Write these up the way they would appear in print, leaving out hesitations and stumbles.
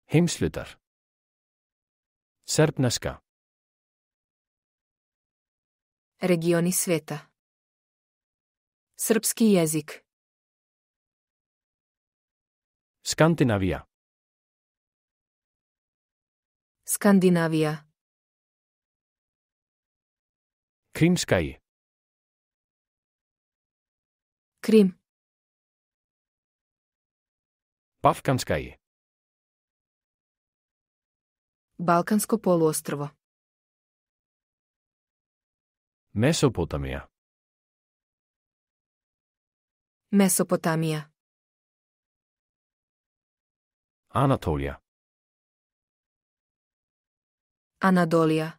Heimshlutar. Serbneska. Regioni sveta. Srpski jezik. Skandinavija. Skandinavija. Krimskaji. Krim. Balkanskaji. Balkansko poluostrvo. Mesopotamija. Mesopotamija. Anatolija. Anadolija.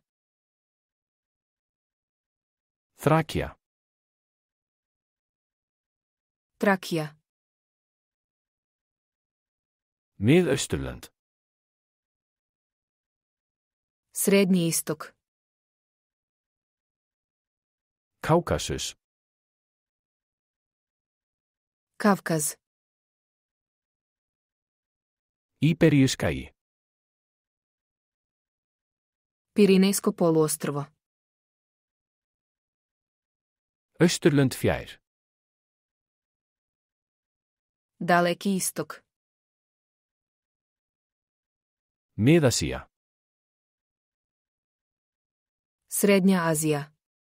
Thrakija. Trakija. Miðausturlönd. Srednji istok. Kákasus. Kavkaz. Iberijskaji. Pirinejsko poluostrvo. Östurlönd fjær. Daleki istok. Miðasía. Srednja Azija.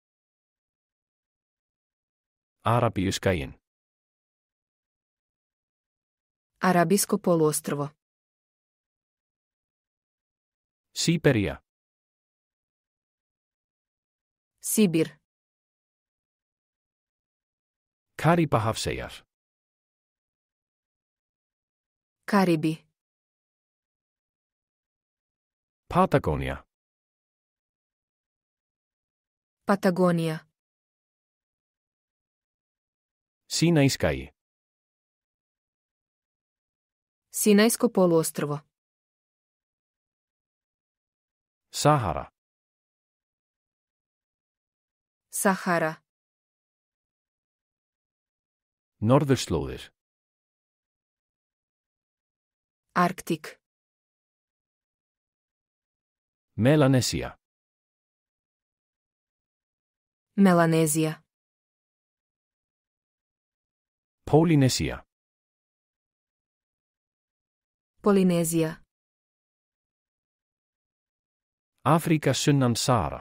Arabíuskajin. Arabijsko poluostrvo. Siberija. Sibir. Karibahafseyjar. Karibi. Patagónia. Patagonija. Sinajskaji. Sinajsko poluostrvo. Sahara. Sahara. Norðurslóðir. Arktik. Melanesía. Melanezija. Polinesía. Polinezija. Afrika sunnan Sahara.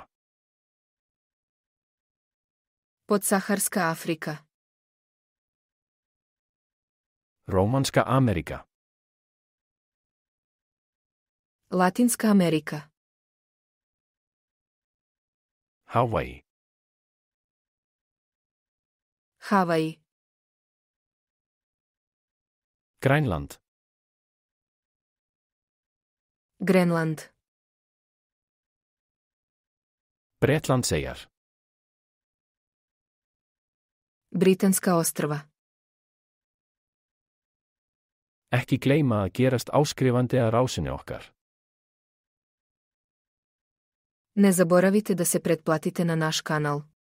Podsaharska Afrika. Rómanska Amerika. Latinska Amerika. Hawaii. Havaji. Grænland. Grenland. Bretlandseyjar. Britanska ostrva. Ekki gleyma að gerast áskrifandi að rásinni okkar. Ne zaboravite da se pretplatite na naš kanal.